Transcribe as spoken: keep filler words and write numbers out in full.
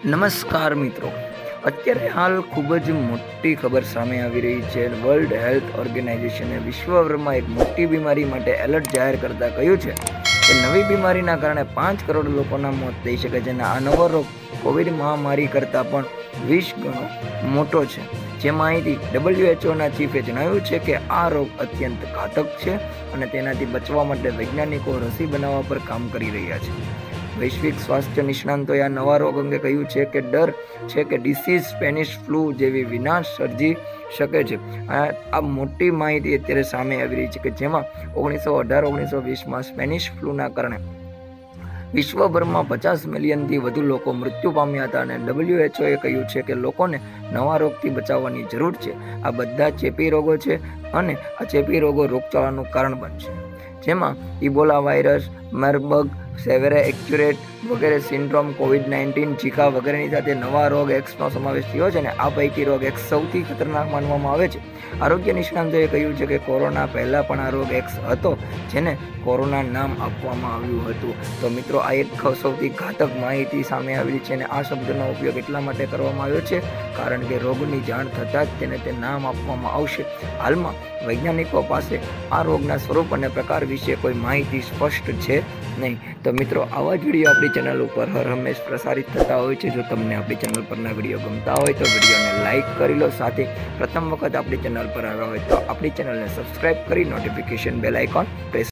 નમસ્કાર મિત્રો, અત્યારે હાલ ખૂબ જ મોટી ખબર સામે આવી રહી છે. વર્લ્ડ હેલ્થ ઓર્ગેનાઇઝેશને વિશ્વભરમાં એક મોટી બીમારી માટે એલર્ટ જાહેર કરતાં કહ્યું છે કે નવી બીમારીના કારણે પાંચ કરોડ લોકોના મોત થઈ શકે છે અને આ નવો રોગ કોવિડ મહામારી કરતાં પણ વીસ ગણો મોટો છે. જે માહિતી ડબલ્યુએચઓના ચીફે જણાવ્યું છે કે આ રોગ અત્યંત ઘાતક છે અને તેનાથી બચવા માટે વૈજ્ઞાનિકો રસી બનાવવા પર કામ કરી રહ્યા છે. વૈશ્વિક સ્વાસ્થ્ય નિષ્ણાંતોએ આ નવા રોગ અંગે કહ્યું છે કે ડર છે કે ડિસીઝ સ્પેનિશ ફ્લૂ જેવી વિનાશ સર્જી શકે છે. આ મોટી માહિતી અત્યારે સામે આવી રહી છે કે જેમાં ઓગણીસો અઢાર ઓગણીસો વીસમાં સ્પેનિશ ફ્લૂના કારણે વિશ્વભરમાં પચાસ મિલિયનથી વધુ લોકો મૃત્યુ પામ્યા હતા અને ડબલ્યુએચઓએ કહ્યું છે કે લોકોને નવા રોગથી બચાવવાની જરૂર છે. આ બધા ચેપી રોગો છે અને આ ચેપી રોગો રોગચાળાનું કારણ બનશે, જેમાં Ebola virus, Marburg, severe acute વગેરે સિન્ડ્રોમ, કોવિડ નાઇન્ટીન, ઝીકા વગેરેની સાથે નવા રોગ એક્સનો સમાવેશ થયો છે અને આ પૈકી રોગ એક્સ સૌથી ખતરનાક માનવામાં આવે છે. આરોગ્ય નિષ્ણાંતોએ કહ્યું છે કે કોરોના પહેલાં પણ આ રોગ એક્સ હતો, જેને કોરોના નામ આપવામાં આવ્યું હતું. તો મિત્રો, આ એક સૌથી ઘાતક માહિતી સામે આવેલી છે અને આ શબ્દનો ઉપયોગ એટલા માટે કરવામાં આવ્યો છે કારણ કે રોગની જાણ થતાં જ તેને તે નામ આપવામાં આવશે. હાલમાં વૈજ્ઞાનિકો પાસે આ રોગના સ્વરૂપ અને પ્રકાર વિશે કોઈ માહિતી સ્પષ્ટ છે નહીં. તો મિત્રો, આવા જ વિડીયો આપણી ચેનલ ઉપર હર હંમેશ પ્રસારિત થતા હોય છે. જો તમને આપણી ચેનલ પરના વિડીયો ગમતા હોય તો વિડીયોને લાઇક કરી લો. સાથે પ્રથમ વખત આપણી ચેનલ પર આવ્યા હોય તો આપણી ચેનલને સબસ્ક્રાઇબ કરી નોટિફિકેશન બેલ આઇકોન પ્રેસ